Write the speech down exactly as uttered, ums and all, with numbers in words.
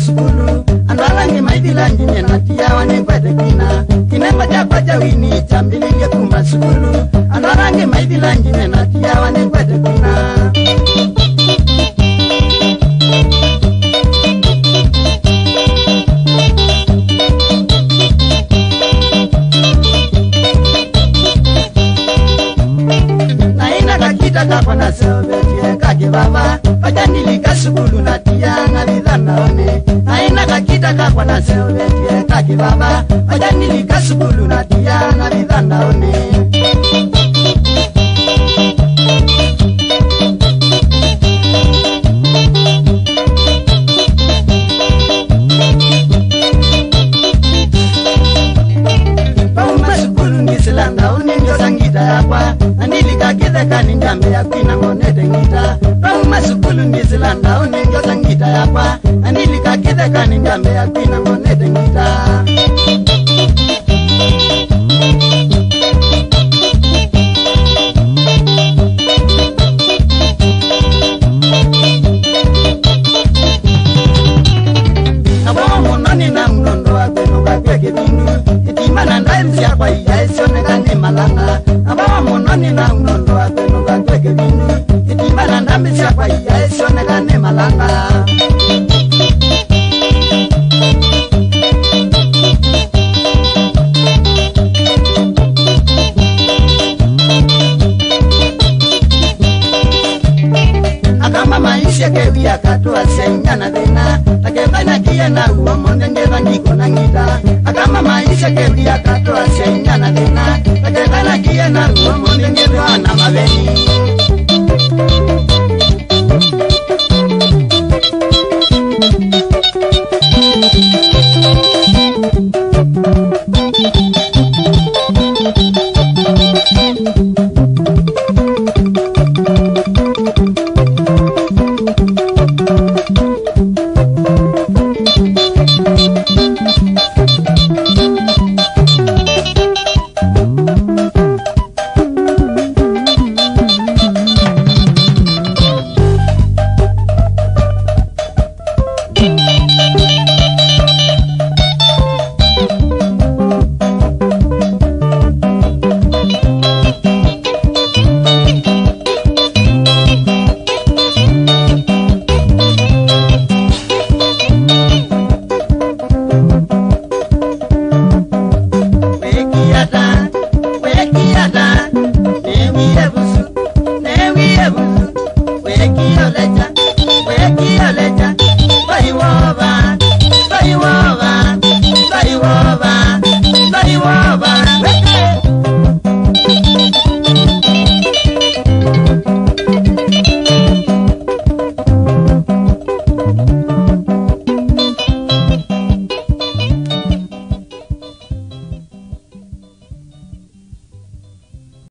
sukulu andalangi maidilangi nyenatia wane kwete kina kinemba chapa chawini chambilinge kuma sukulu andalangi maidilangi nyenatia wane kwete kina Kakwana seobetie kake baba Pajandili kasukulu na tia ngalidhana one Naina kakita kakwana seobetie kake baba Pajandili kasukulu na tia ngalidhana one Pauma sukulu ngisilanda one njosangita yakwa Nandilika kitheka ni njambe ya kwina ngonete ngita Rauma sukulu nizilanda unenjoza ngita yakwa Nandilika kitheka ni njambe ya kwina ngonete ngita Nabawa mononi na mnondo wa kweno kakweke bindu Itimana ndaimsi ya kwa iya isioneka ni malanga Nabawa mononi na mnondo wa kweno kakweke bindu Itimana ndaimsi ya kwa iya isioneka ni malanga Akama maisha kewia katua senyana dena Takebana kia na uwa monde ngeva niko na ngita Akama maisha kewia katua senyana dena Takebana kia na uwa monde ngeva na mabeni